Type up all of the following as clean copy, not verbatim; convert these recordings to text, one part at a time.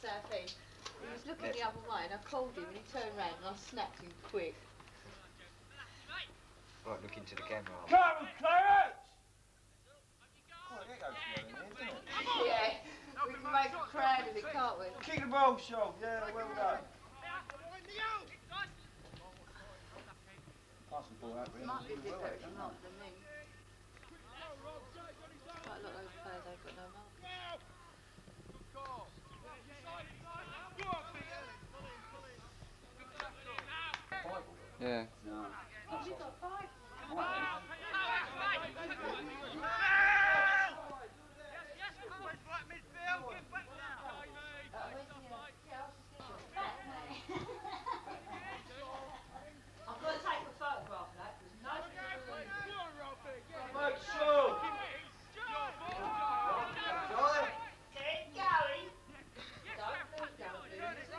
South End. He was looking the other way and I called him and he turned round and I snapped him quick. Right, look into the camera. Come on, Clarence! Oh, there goes smelling there, doesn't it? Yeah, we can make a crowd of it, can't we? Kick the ball, Sean. Yeah, well done. Pass the ball out, really. Might be a bit better than not than me. Quite a lot of those players ain't got no mark. Yeah. No. Oh, you got 5. I've got to take a photograph of that because no Mate, Sean! Keep going. Don't lose it.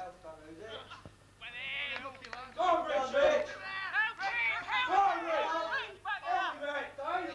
Go on, Richie! Go on, Rich! On you, mate, Dave!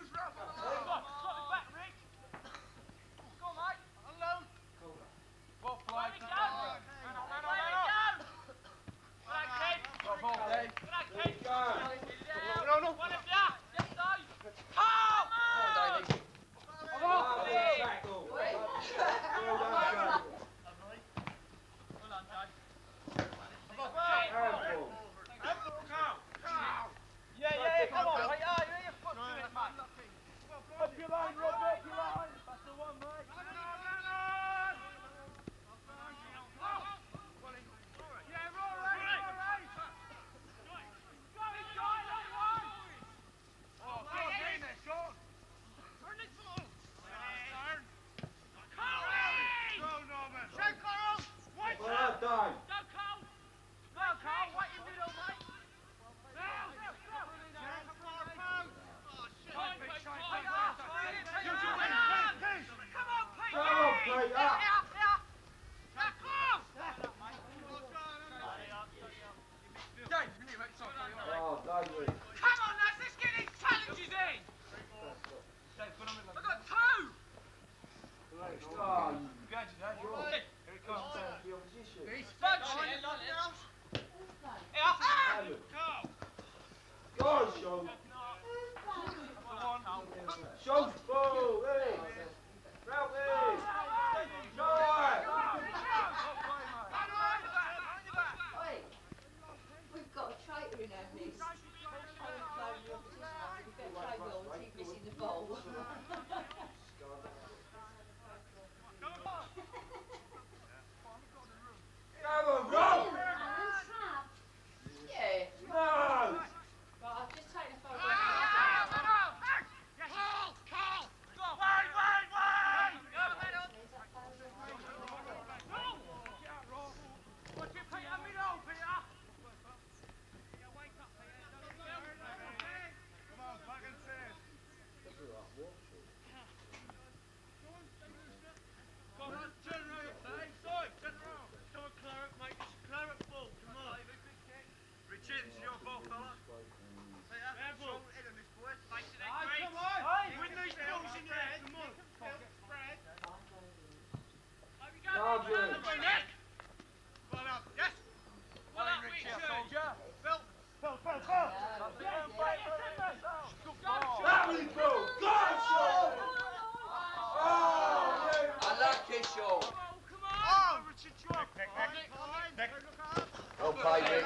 Well played, Rich.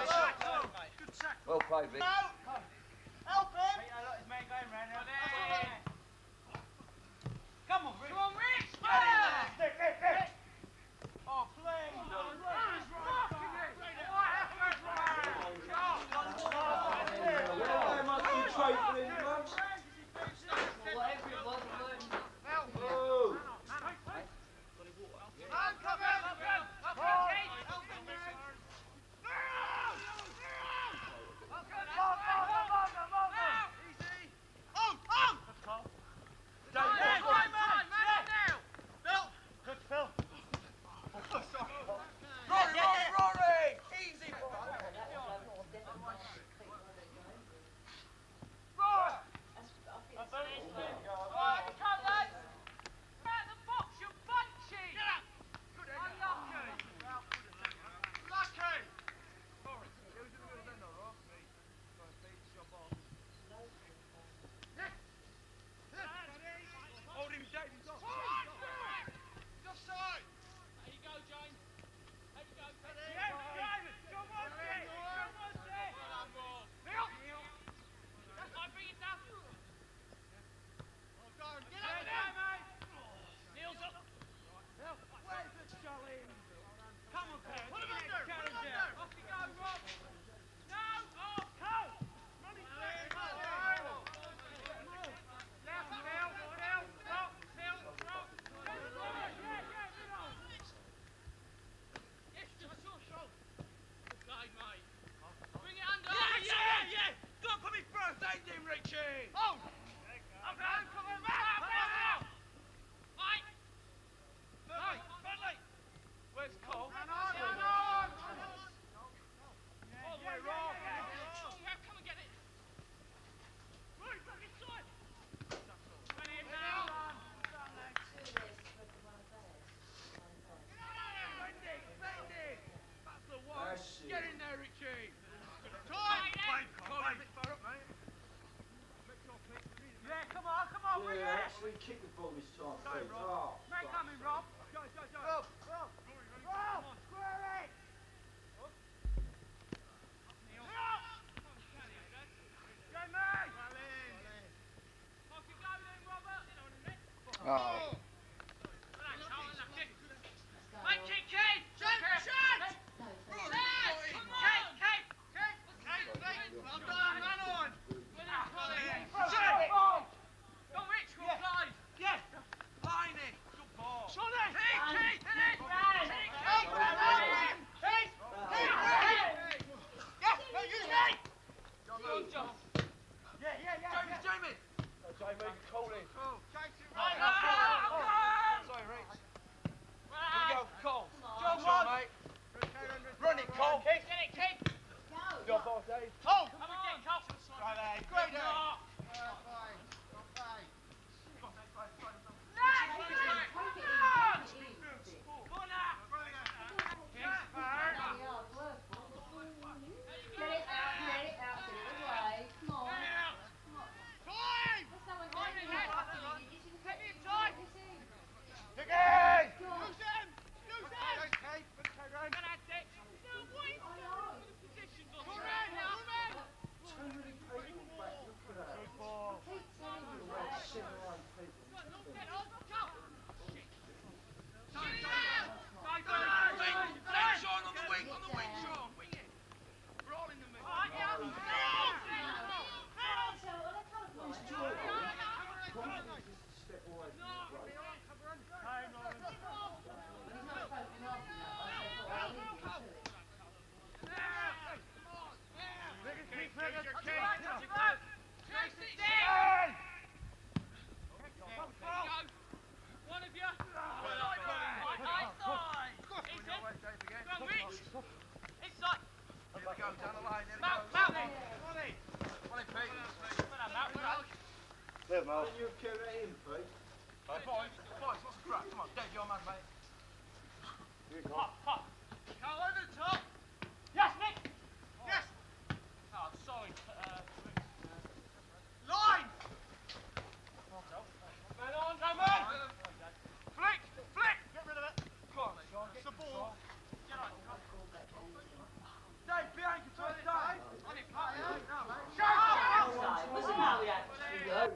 Well played, Rich. Help him! Come on, Rich! Come on, Rich! Yeah! Oh, please! Whatever it was, it weren't. Rory! Where's Cole? All the way wrong. Come and get it. Right, back inside. Ready him now. That's the one. Get in there, Richie. Yeah, come on, bring it. Actually kick the ball this time, please. Oh, Make coming, Rob. Go. Rob, square it. Oh. Can you carry that in, Pete? Boys, what's the crack? Come on, Dave, your man, mate. Pop. Go over the top. Yes, Nick. Yes. Oh, sorry. Line. Man on, go man. Flick. Get rid of it. Come on, Sean. It's the ball. Get on. Dave, behind control, Dave. On it, Pat. What's the matter with that?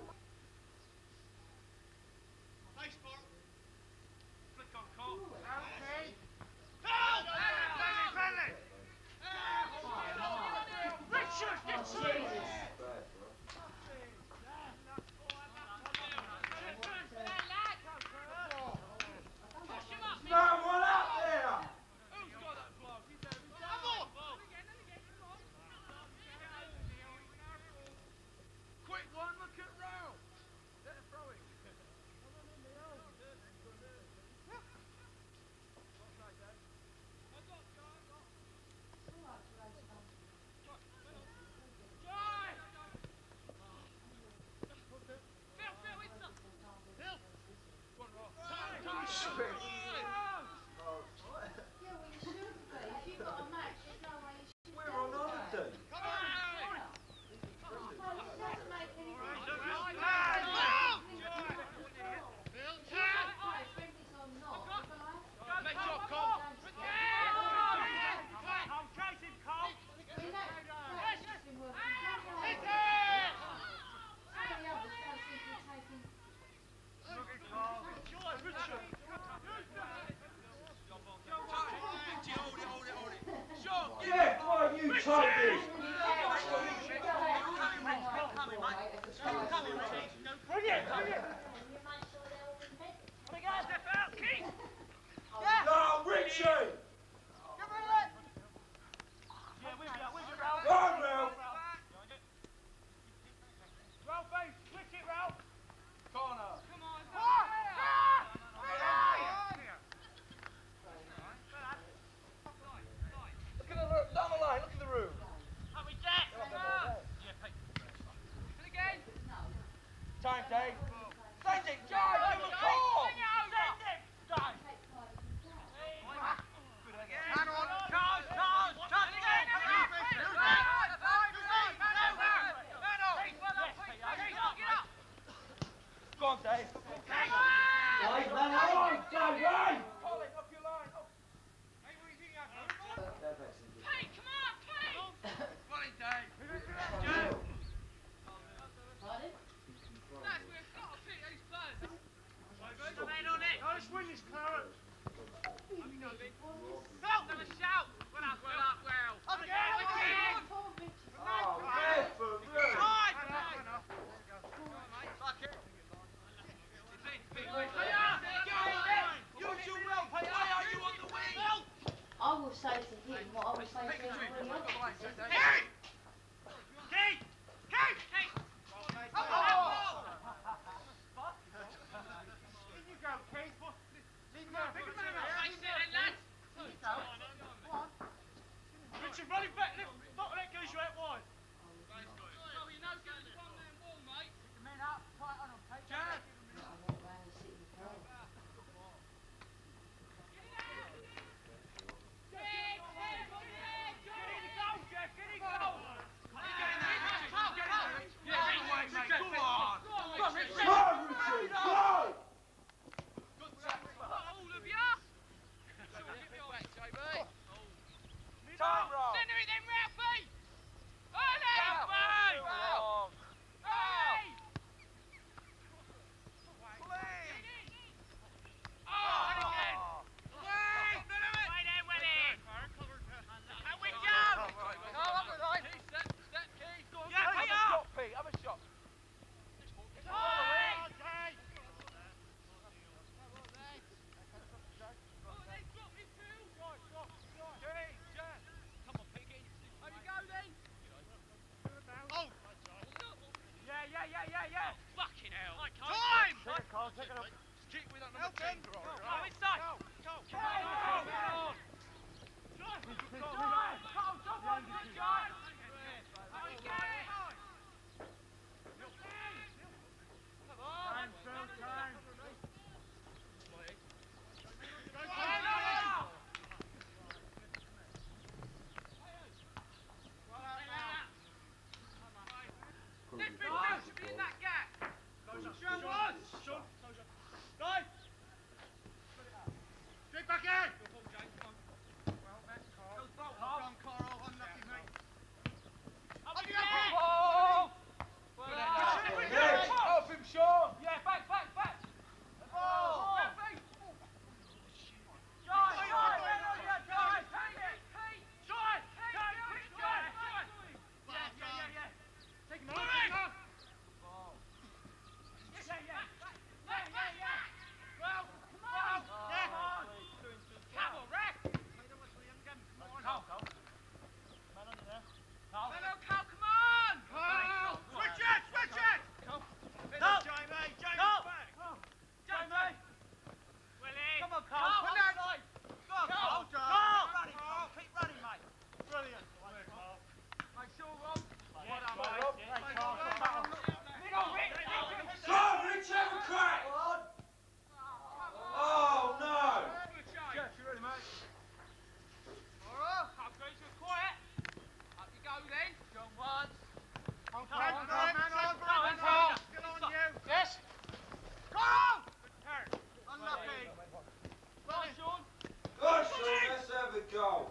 Yes. Go on! Unlucky. Well, Sean. Good, Sean, let's have a go.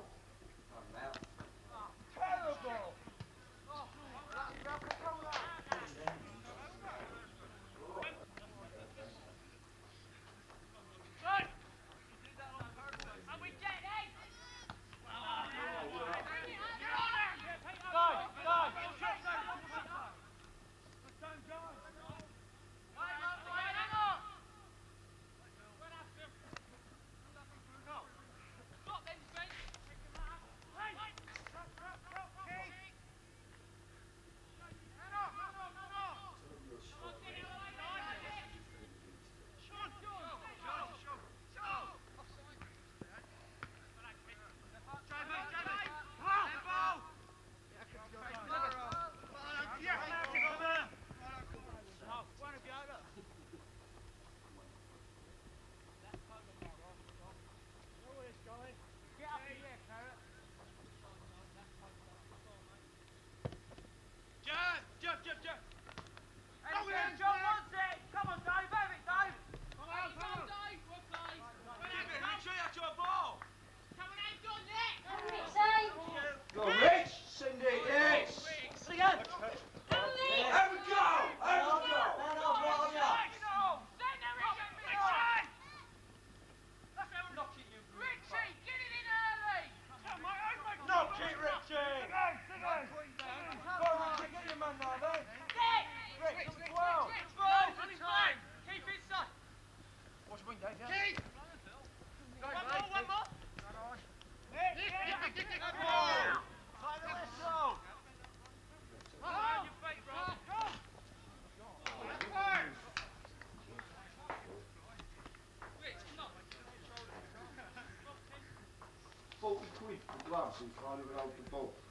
Terrible. Good. Are we dead, eh? Go, Rich! Cindy, yes! Have a go! Have a go! Knock it, Richie! Go, Richie, get your man now, then! Rich, number 12! Keep it, son. Watch wing, Dave, yeah? Keep. One more. £40 for glasses, can't even hold the ball.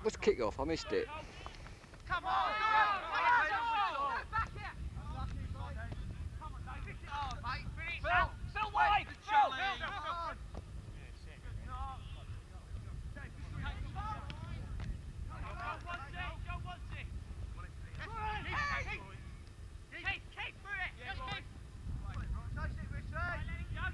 What's kick off? I missed it. Come on, back here. Come on, Dave. Pick it up, mate. Phil, still wide. Phil. Keep through it. Just keep. Chase it, Richie. Let it go.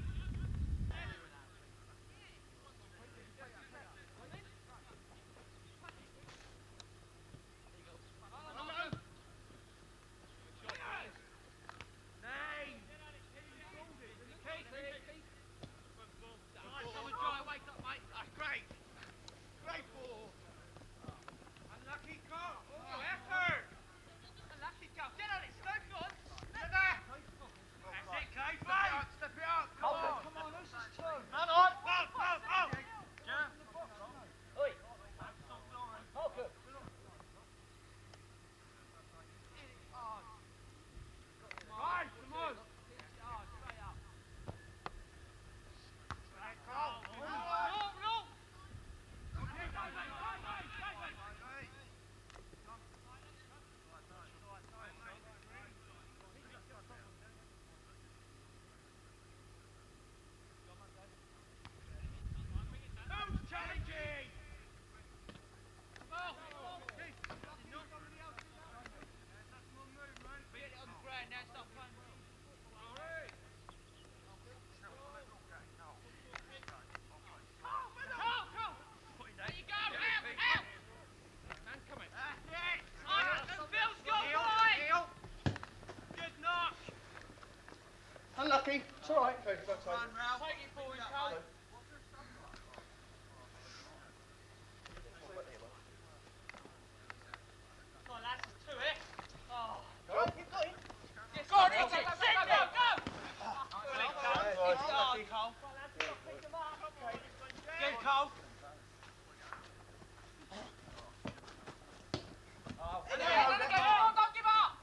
Unlucky. It's all right. Take it forward, Cole. Come on, lads, to it. Oh. Go, keep going. Yes, go on, go, go, Cole. Good, Cole. Don't give up.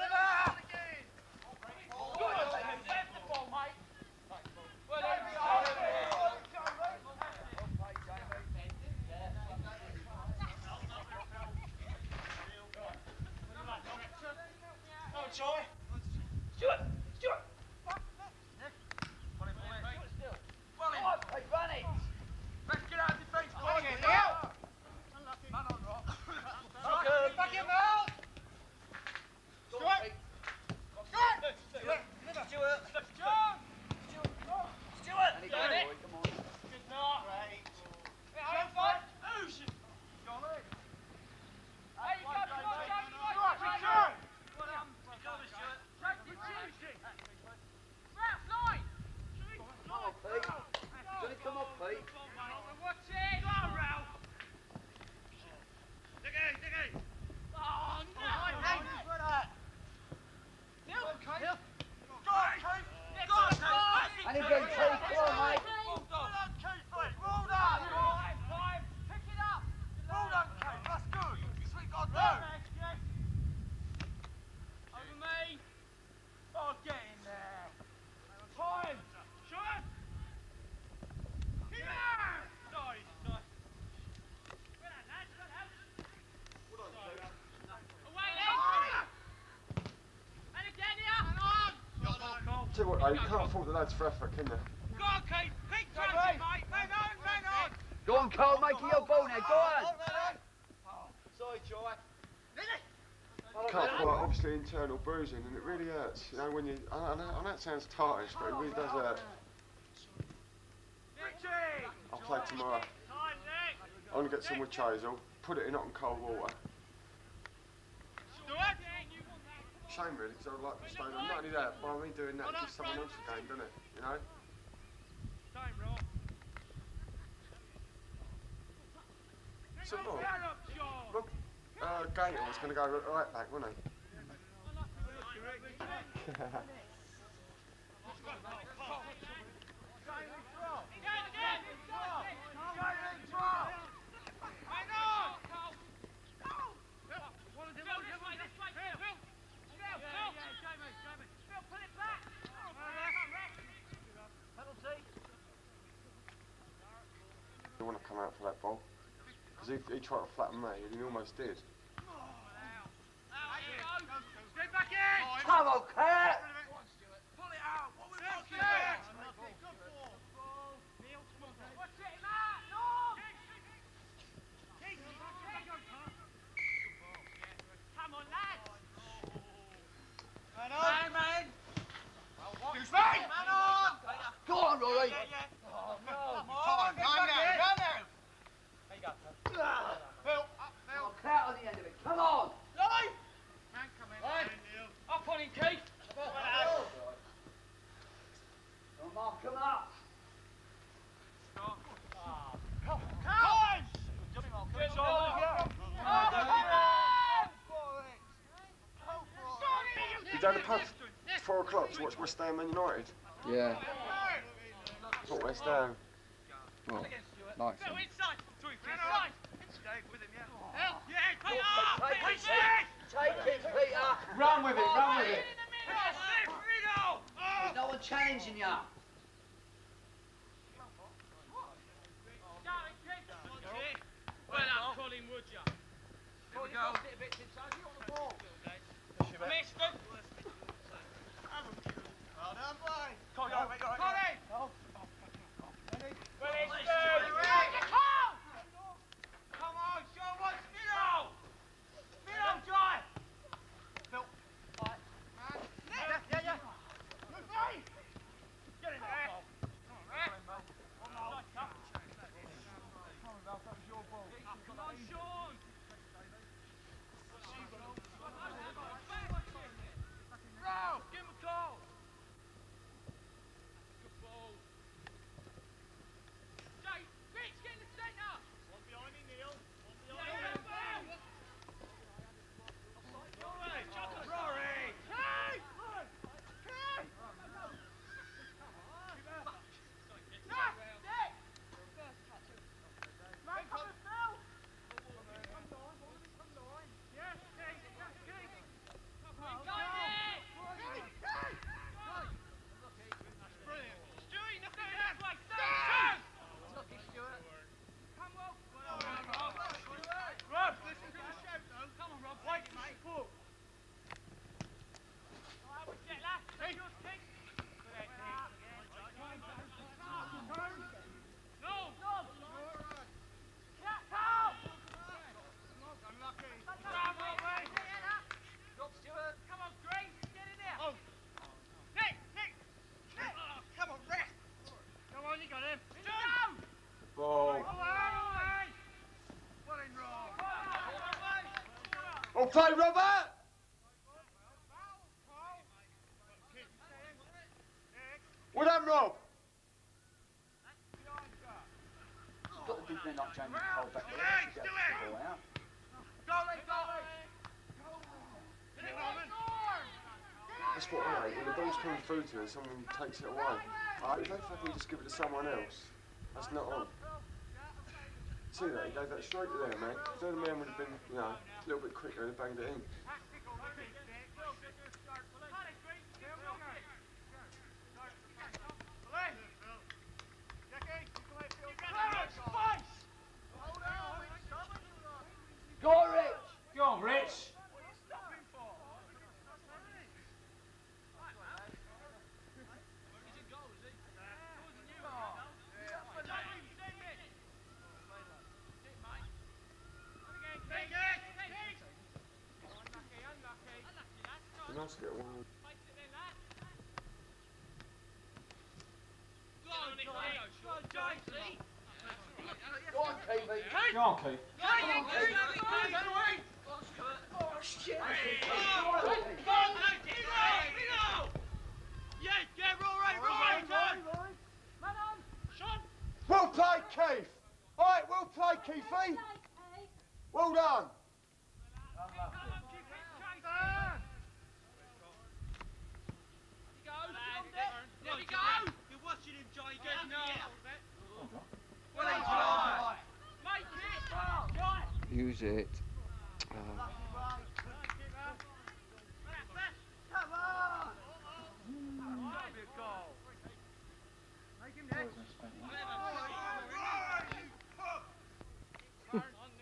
Tell you what, though, you can't fault the lads for effort, can you? Go on, Keith. Keep tracking, mate. Man on. Go on, Cole, make it your ball now. Go on. Sorry, Joy. Can't fault, obviously, internal bruising, and it really hurts. You know, when you. I know it sounds tartish, but it really does hurt. I'll play tomorrow. I'm going to get some with Chazal, put it in hot and cold water. Shame really, because I would like to stay on. Not only that, by me doing that, it gives someone else a game, doesn't it? You know? So look, Gator was going to go right back, wasn't he? You want to come out for that ball? Because he tried to flatten me and he almost did. Get back in! Come on, Cat! Pull it out! What was that? Good ball! Neil, come on. What's it, Matt? No! Come on, lads! Man on! Man! Excuse me! Man on! Go on, Rory! Come on, get back in! There you go. Phil, up, Phil. Cat on the end of it. Come on! Lolly! Man, come in. Up on him, Keith. Come on, come up! You down the pub 4 o'clock to watch West Ham Man United? Yeah. What, West Ham? Well, nice. Go inside. Stay with him, yeah. Yeah, Peter! Take it, Peter! Run with it, run with it! There's no one challenging you. Well done, Colin, would ya? Here we go. Missed him. Well done, boy. Colin! Come on, show what's Spino! Spino, John! Phil. Yeah. Good play! Get in there. Come on, that was your ball. Come on, Sean! Bro, give him a call! Good ball. Jay, Rich, get in the centre! One behind me, Neil. One behind me. Rory! Hey! Well played, Robert! Well done, Rob! Got the big men like Jamie Cole back there to get the ball out. That's what I hate, when the ball's coming through to you and someone takes it away. If they fucking just give it to someone else, that's not on. See that? He gave that straight to there, man. If the other man would have been, you know, a little bit quicker, he'd have banged it in. Go on, Rich! Go on, Rich. Nice to get one. Go on, KB! Go on, Keith. Oh, shit! Well played, Keith! Alright, well played, Keithy! Well done! There we go! You're watching him, Johnny. Get now. Well done, John. Use it. Make him next.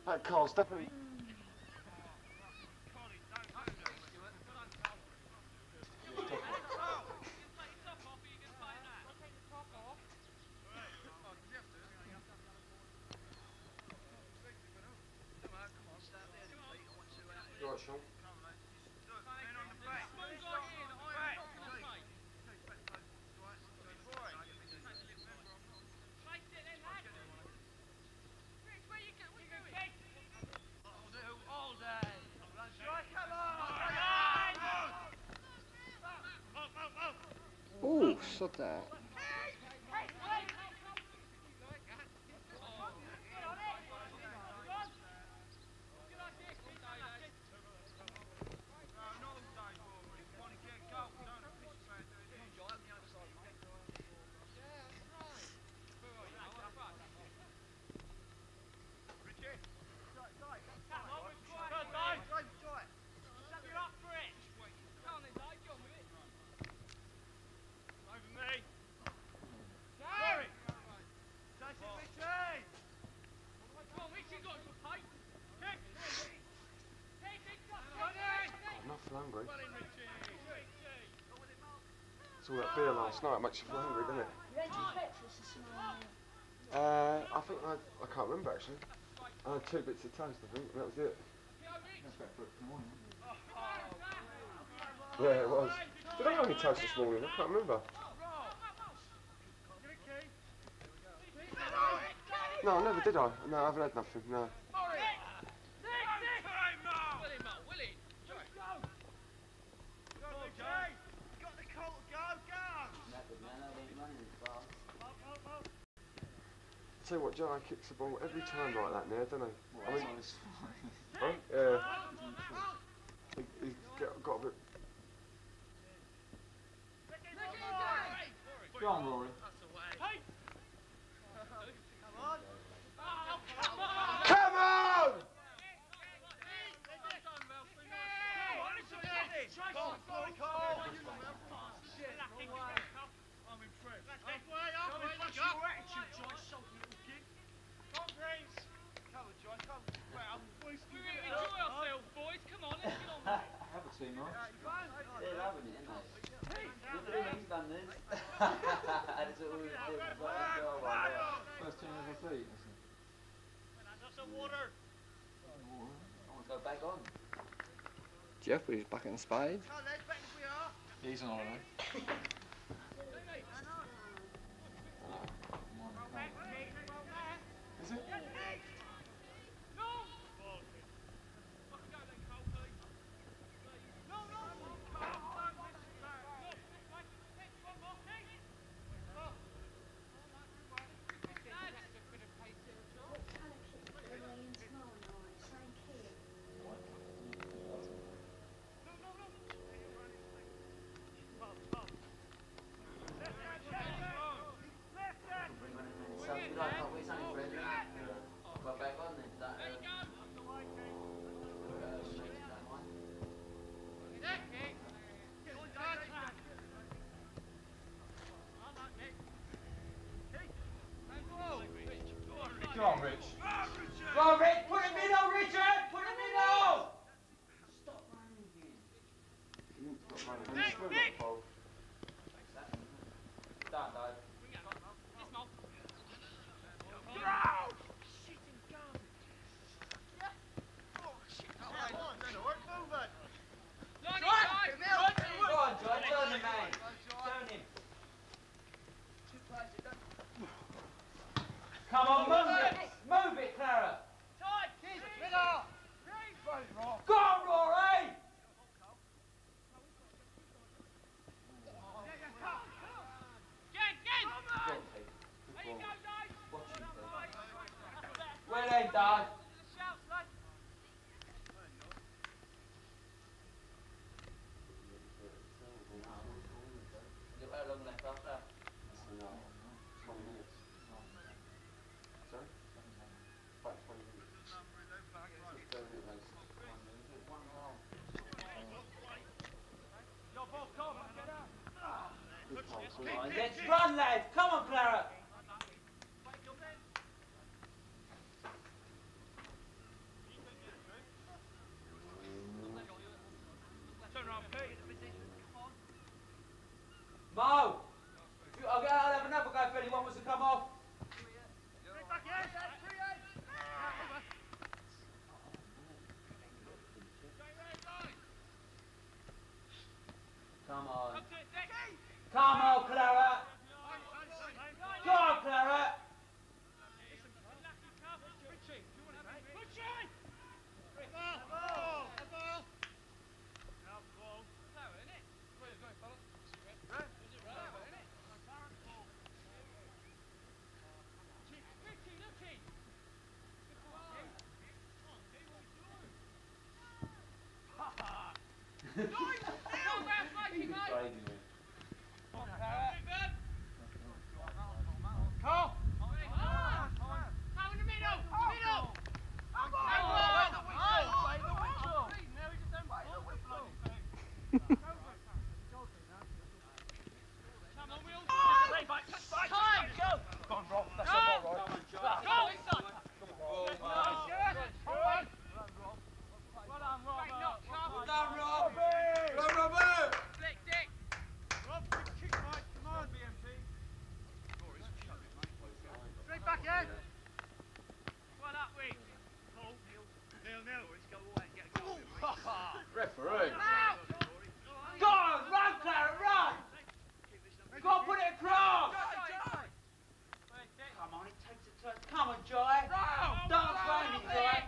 That car's definitely. You alright, Sean? Oh, sod that. I'm not feel hungry. It's all that beer last night makes you feel hungry, doesn't it? You had your breakfast this morning. I think I can't remember actually. I had 2 bits of toast, I think, and that was it. Yeah, it was. Did I have any toast this morning? I can't remember. No, I never did I. No, I haven't had nothing, no. Tell you what, Joe kicks the ball every time like that now, doesn't he? I mean, huh? Yeah. He's got a bit. Go on, Rory. Come on! Have a team, right? They're loving it, aren't they? Look at him, he's done this. And it's all First team ever beat. Go back on. Jeffrey's back in spades. He's on holiday. Is it? Come on, Rich. Go on, Rich! Put him in on Richard! Put him in on! Stop running again. Done, Dave. Go on, John, turn him, man. Turn him. Come on, move it! Move it, Clara! Go on, Rory! Well then, Dad. How long left after? 20 minutes. Sorry? About 20 minutes. 30 minutes. Let's run, lads! Come on, Clara! Come on, Clara. Go on, Clara. Referee. Go on, run, Clara, run. Go on, put it across. Come on, it takes a turn. Come on, Joy. Dance round him, Joy.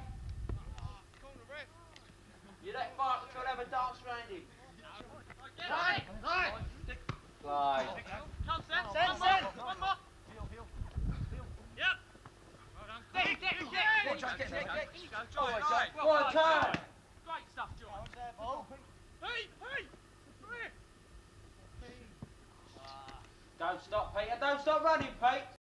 You let Barker try to have a dance round him. Right. Slide. Send. One more. Yep. Well done. Dick. Go on, turn. Great stuff, John. Hey. Don't stop, Peter. Don't stop running, Pete.